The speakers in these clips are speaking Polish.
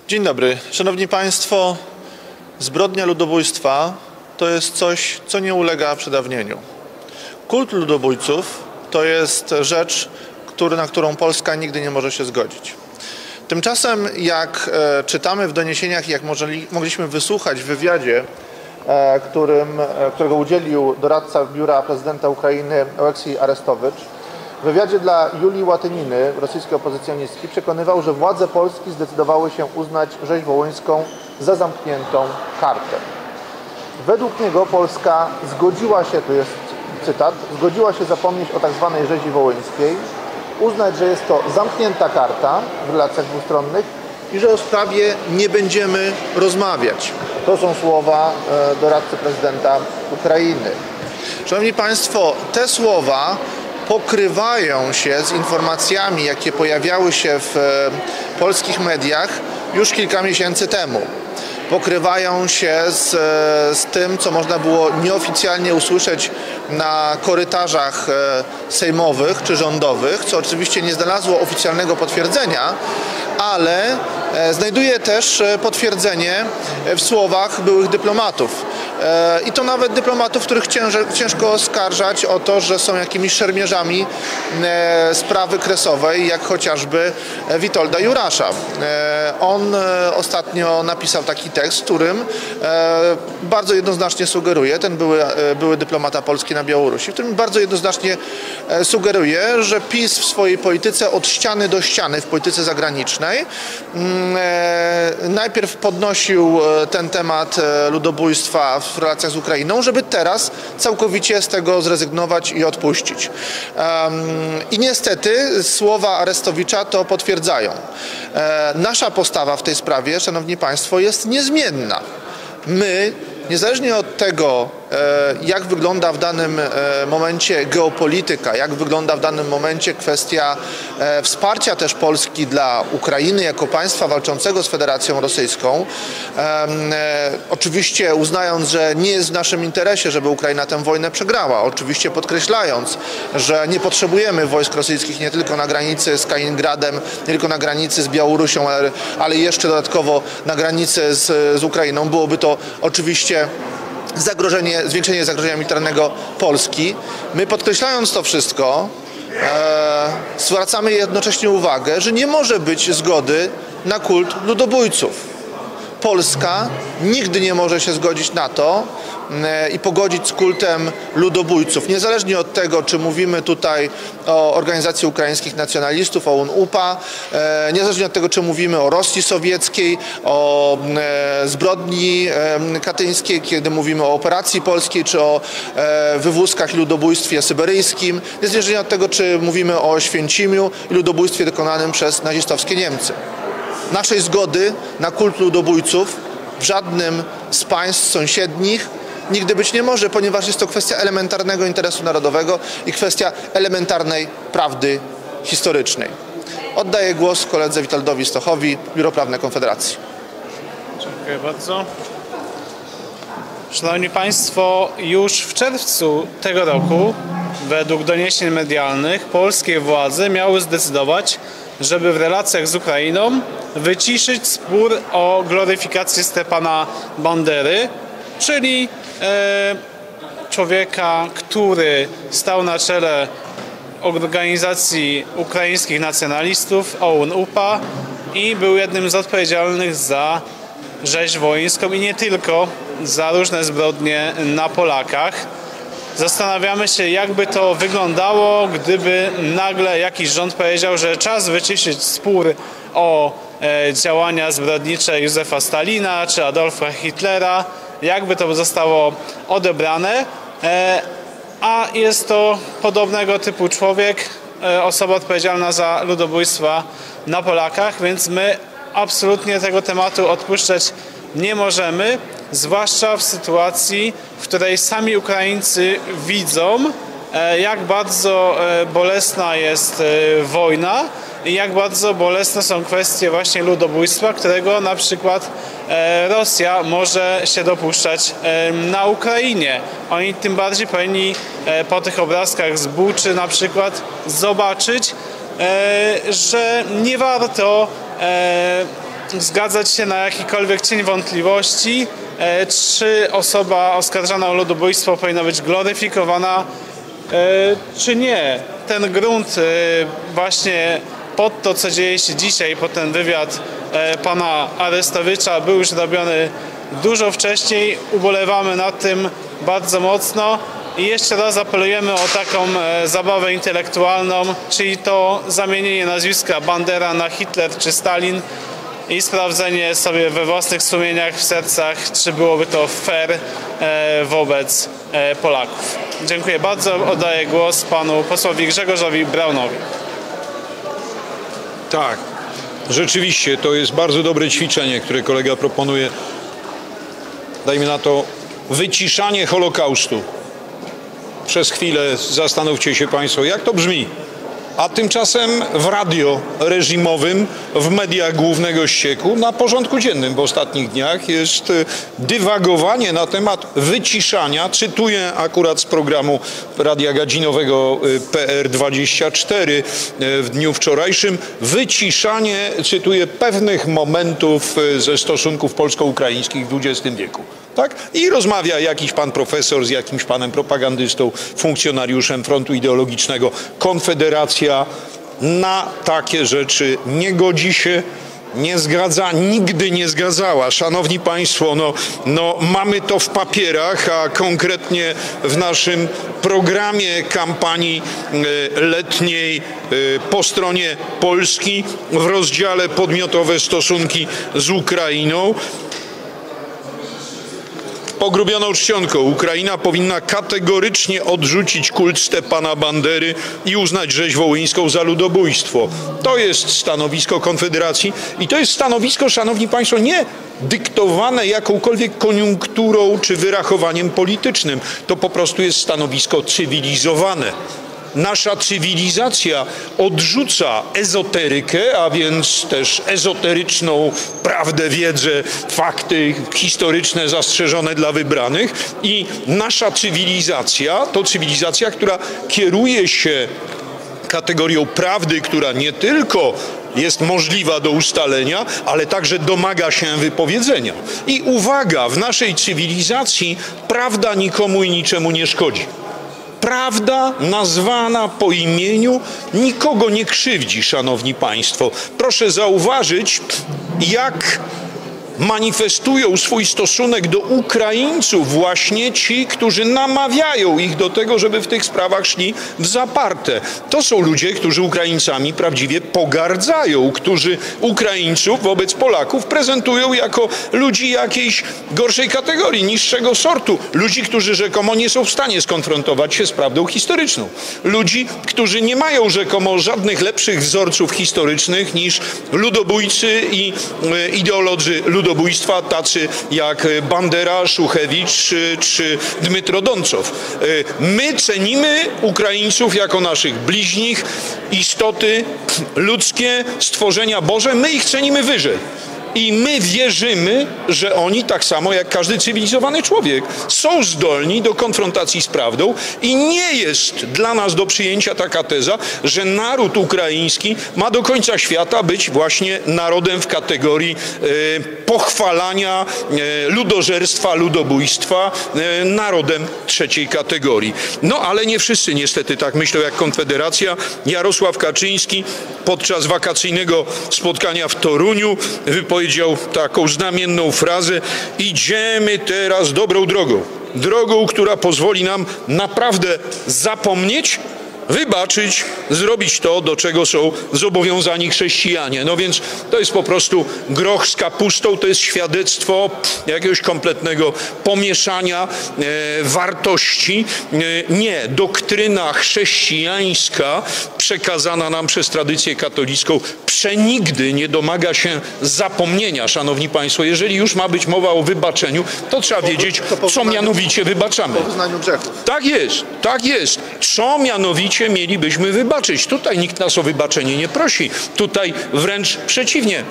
Dzień dobry. Szanowni Państwo, zbrodnia ludobójstwa to jest coś, co nie ulega przedawnieniu. Kult ludobójców to jest rzecz, na którą Polska nigdy nie może się zgodzić. Tymczasem, jak czytamy w doniesieniach, jak mogliśmy wysłuchać w wywiadzie, którego udzielił doradca biura prezydenta Ukrainy Oleksij Arestowicz, w wywiadzie dla Julii Łatyniny, rosyjskiej opozycjonistki, przekonywał, że władze Polski zdecydowały się uznać rzeź wołyńską za zamkniętą kartę. Według niego Polska zgodziła się, tu jest cytat, zgodziła się zapomnieć o tak zwanej rzezi wołyńskiej, uznać, że jest to zamknięta karta w relacjach dwustronnych i że o sprawie nie będziemy rozmawiać. To są słowa doradcy prezydenta Ukrainy. Szanowni Państwo, te słowa pokrywają się z informacjami, jakie pojawiały się w polskich mediach już kilka miesięcy temu. Pokrywają się z tym, co można było nieoficjalnie usłyszeć na korytarzach sejmowych czy rządowych, co oczywiście nie znalazło oficjalnego potwierdzenia, ale znajduje też potwierdzenie w słowach byłych dyplomatów. I to nawet dyplomatów, których ciężko oskarżać o to, że są jakimiś szermierzami sprawy kresowej, jak chociażby Witolda Jurasza. On ostatnio napisał taki tekst, w którym bardzo jednoznacznie sugeruje, ten były dyplomata polski na Białorusi, w którym bardzo jednoznacznie sugeruje, że PiS w swojej polityce od ściany do ściany, w polityce zagranicznej, najpierw podnosił ten temat ludobójstwa w relacjach z Ukrainą, żeby teraz całkowicie z tego zrezygnować i odpuścić. I niestety słowa Arestowicza to potwierdzają. Nasza postawa w tej sprawie, szanowni Państwo, jest niezmienna. My, niezależnie od tego, jak wygląda w danym momencie geopolityka, jak wygląda w danym momencie kwestia wsparcia też Polski dla Ukrainy jako państwa walczącego z Federacją Rosyjską, oczywiście uznając, że nie jest w naszym interesie, żeby Ukraina tę wojnę przegrała, oczywiście podkreślając, że nie potrzebujemy wojsk rosyjskich nie tylko na granicy z Kaliningradem, nie tylko na granicy z Białorusią, ale jeszcze dodatkowo na granicy z Ukrainą. Byłoby to oczywiście zwiększenie zagrożenia militarnego Polski. My, podkreślając to wszystko, zwracamy jednocześnie uwagę, że nie może być zgody na kult ludobójców. Polska nigdy nie może się zgodzić na to i pogodzić z kultem ludobójców. Niezależnie od tego, czy mówimy tutaj o Organizacji Ukraińskich Nacjonalistów, o UNUPA, niezależnie od tego, czy mówimy o Rosji Sowieckiej, o zbrodni katyńskiej, kiedy mówimy o operacji polskiej, czy o wywózkach i ludobójstwie syberyjskim, niezależnie od tego, czy mówimy o Oświęcimiu i ludobójstwie dokonanym przez nazistowskie Niemcy. Naszej zgody na kult ludobójców w żadnym z państw sąsiednich nigdy być nie może, ponieważ jest to kwestia elementarnego interesu narodowego i kwestia elementarnej prawdy historycznej. Oddaję głos koledze Witoldowi Stochowi, Biuro Prawne Konfederacji. Dziękuję bardzo. Szanowni Państwo, już w czerwcu tego roku, według doniesień medialnych, polskie władze miały zdecydować, żeby w relacjach z Ukrainą wyciszyć spór o gloryfikację Stepana Bandery, czyli człowieka, który stał na czele Organizacji Ukraińskich Nacjonalistów, OUN-UPA, i był jednym z odpowiedzialnych za rzeź wołyńską i nie tylko, za różne zbrodnie na Polakach. Zastanawiamy się, jakby to wyglądało, gdyby nagle jakiś rząd powiedział, że czas wyciszyć spór o działania zbrodnicze Józefa Stalina czy Adolfa Hitlera, jakby to zostało odebrane, a jest to podobnego typu człowiek, osoba odpowiedzialna za ludobójstwa na Polakach, więc my absolutnie tego tematu odpuszczać nie możemy, zwłaszcza w sytuacji, w której sami Ukraińcy widzą, jak bardzo bolesna jest wojna i jak bardzo bolesne są kwestie właśnie ludobójstwa, którego na przykład Rosja może się dopuszczać na Ukrainie. Oni tym bardziej powinni po tych obrazkach z Buczy na przykład zobaczyć, że nie warto zgadzać się na jakikolwiek cień wątpliwości, czy osoba oskarżana o ludobójstwo powinna być gloryfikowana, czy nie. Ten grunt właśnie pod to, co dzieje się dzisiaj, pod ten wywiad pana Arestowicza był już robiony dużo wcześniej. Ubolewamy nad tym bardzo mocno i jeszcze raz apelujemy o taką zabawę intelektualną, czyli to zamienienie nazwiska Bandera na Hitler czy Stalin i sprawdzenie sobie we własnych sumieniach, w sercach, czy byłoby to fair wobec Polaków. Dziękuję bardzo. Oddaję głos panu posłowi Grzegorzowi Braunowi. Tak, rzeczywiście to jest bardzo dobre ćwiczenie, które kolega proponuje. Dajmy na to wyciszanie Holokaustu. Przez chwilę zastanówcie się państwo, jak to brzmi. A tymczasem w radio reżimowym, w mediach głównego ścieku, na porządku dziennym w ostatnich dniach jest dywagowanie na temat wyciszania, cytuję akurat z programu Radia Gadzinowego PR24 w dniu wczorajszym, wyciszanie, cytuję, pewnych momentów ze stosunków polsko-ukraińskich w XX wieku. Tak? I rozmawia jakiś pan profesor z jakimś panem propagandystą, funkcjonariuszem frontu ideologicznego. Konfederacja na takie rzeczy nie godzi się, nie zgadza, nigdy nie zgadzała. Szanowni państwo, mamy to w papierach, a konkretnie w naszym programie kampanii letniej po stronie Polski w rozdziale Podmiotowe stosunki z Ukrainą. Pogrubioną czcionką Ukraina powinna kategorycznie odrzucić kult Stepana Bandery i uznać rzeź wołyńską za ludobójstwo. To jest stanowisko Konfederacji i to jest stanowisko, szanowni państwo, nie dyktowane jakąkolwiek koniunkturą czy wyrachowaniem politycznym. To po prostu jest stanowisko cywilizowane. Nasza cywilizacja odrzuca ezoterykę, a więc też ezoteryczną prawdę, wiedzę, fakty historyczne zastrzeżone dla wybranych i nasza cywilizacja to cywilizacja, która kieruje się kategorią prawdy, która nie tylko jest możliwa do ustalenia, ale także domaga się wypowiedzenia. I uwaga, w naszej cywilizacji prawda nikomu i niczemu nie szkodzi. Prawda nazwana po imieniu nikogo nie krzywdzi, szanowni państwo. Proszę zauważyć, jak manifestują swój stosunek do Ukraińców właśnie ci, którzy namawiają ich do tego, żeby w tych sprawach szli w zaparte. To są ludzie, którzy Ukraińcami prawdziwie pogardzają, którzy Ukraińców wobec Polaków prezentują jako ludzi jakiejś gorszej kategorii, niższego sortu. Ludzi, którzy rzekomo nie są w stanie skonfrontować się z prawdą historyczną. Ludzi, którzy nie mają rzekomo żadnych lepszych wzorców historycznych niż ludobójcy i ideolodzy ludobójstwa, tacy jak Bandera, Szuchewicz czy Dmytro Doncow. My cenimy Ukraińców jako naszych bliźnich, istoty ludzkie, stworzenia Boże. My ich cenimy wyżej. I my wierzymy, że oni, tak samo jak każdy cywilizowany człowiek, są zdolni do konfrontacji z prawdą i nie jest dla nas do przyjęcia taka teza, że naród ukraiński ma do końca świata być właśnie narodem w kategorii pochwalania ludożerstwa, ludobójstwa, narodem trzeciej kategorii. No ale nie wszyscy niestety tak myślą jak Konfederacja. Jarosław Kaczyński podczas wakacyjnego spotkania w Toruniu wypowiedział taką znamienną frazę: idziemy teraz dobrą drogą. Drogą, która pozwoli nam naprawdę zapomnieć, wybaczyć, zrobić to, do czego są zobowiązani chrześcijanie. No więc to jest po prostu groch z kapustą, to jest świadectwo jakiegoś kompletnego pomieszania wartości. Nie, doktryna chrześcijańska przekazana nam przez tradycję katolicką przenigdy nie domaga się zapomnienia, szanowni państwo. Jeżeli już ma być mowa o wybaczeniu, to trzeba wiedzieć, co mianowicie wybaczamy. Po wyznaniu grzechów. Tak jest, tak jest. Co mianowicie mielibyśmy wybaczyć? Tutaj nikt nas o wybaczenie nie prosi. Tutaj wręcz przeciwnie.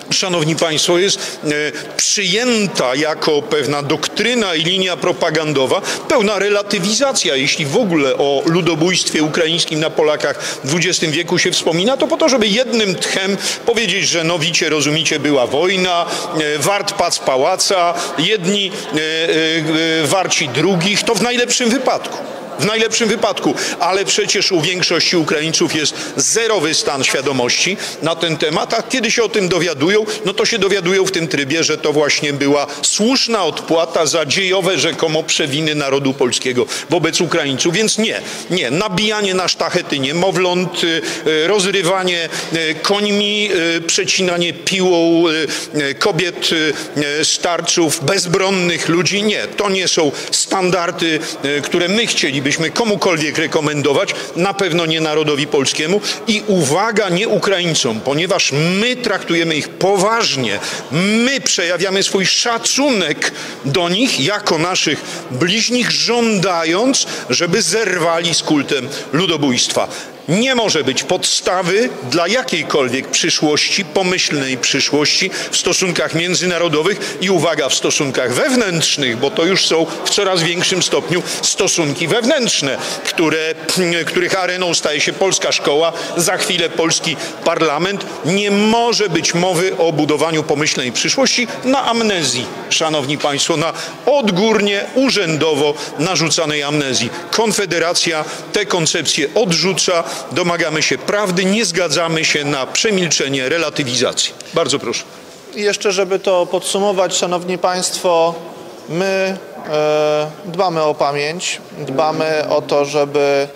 szanowni państwo, jest przyjęta jako pewna doktryna i linia propagandowa, pełna relatywizacja. Jeśli w ogóle o ludobójstwie ukraińskim na Polakach w XX wieku się wspomina, to po to, żeby jednym tchem powiedzieć, że no wicie, rozumicie, była wojna, wart pac pałaca, jedni warci drugich, to w najlepszym wypadku. W najlepszym wypadku, ale przecież u większości Ukraińców jest zerowy stan świadomości na ten temat, a kiedy się o tym dowiadują, no to się dowiadują w tym trybie, że to właśnie była słuszna odpłata za dziejowe rzekomo przewiny narodu polskiego wobec Ukraińców. Więc nie, nabijanie na sztachety niemowląt, rozrywanie końmi, przecinanie piłą kobiet, starców, bezbronnych ludzi, nie, to nie są standardy, które my chcielibyśmy komukolwiek rekomendować, na pewno nie narodowi polskiemu i uwaga, nie Ukraińcom, ponieważ my traktujemy ich poważnie, my przejawiamy swój szacunek do nich jako naszych bliźnich, żądając, żeby zerwali z kultem ludobójstwa. Nie może być podstawy dla jakiejkolwiek przyszłości, pomyślnej przyszłości w stosunkach międzynarodowych i uwaga, w stosunkach wewnętrznych, bo to już są w coraz większym stopniu stosunki wewnętrzne, których areną staje się polska szkoła, za chwilę polski parlament. Nie może być mowy o budowaniu pomyślnej przyszłości na amnezji, szanowni państwo, na odgórnie, urzędowo narzucanej amnezji. Konfederacja tę koncepcję odrzuca. Domagamy się prawdy, nie zgadzamy się na przemilczenie relatywizacji. Bardzo proszę. I jeszcze, żeby to podsumować, szanowni państwo, my dbamy o pamięć, dbamy o to, żeby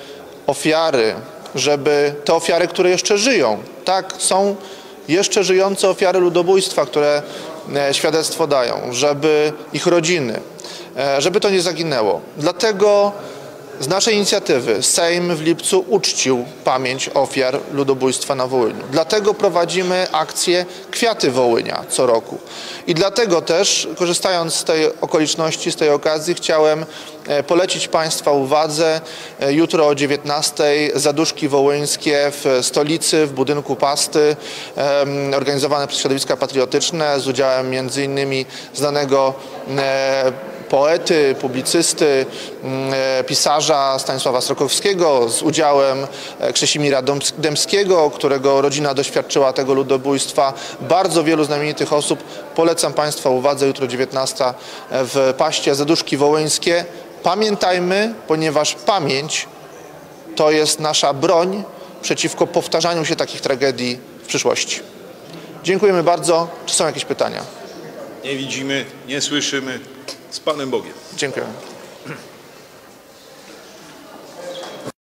te ofiary, które jeszcze żyją, tak, są jeszcze żyjące ofiary ludobójstwa, które świadectwo dają, żeby ich rodziny, żeby to nie zaginęło. Dlatego z naszej inicjatywy Sejm w lipcu uczcił pamięć ofiar ludobójstwa na Wołyniu. Dlatego prowadzimy akcję Kwiaty Wołynia co roku. I dlatego też, korzystając z tej okoliczności, z tej okazji, chciałem polecić państwa uwadze jutro o 19:00 zaduszki wołyńskie w stolicy, w budynku Pasty, organizowane przez środowiska patriotyczne z udziałem m.in. znanego poety, publicysty, pisarza Stanisława Srokowskiego, z udziałem Krzesimira Dębskiego, którego rodzina doświadczyła tego ludobójstwa. Bardzo wielu znamienitych osób. Polecam państwa uwadze jutro 19:00 w Paście, zaduszki wołyńskie. Pamiętajmy, ponieważ pamięć to jest nasza broń przeciwko powtarzaniu się takich tragedii w przyszłości. Dziękujemy bardzo. Czy są jakieś pytania? Nie widzimy, nie słyszymy. Z Panem Bogiem. Dziękuję.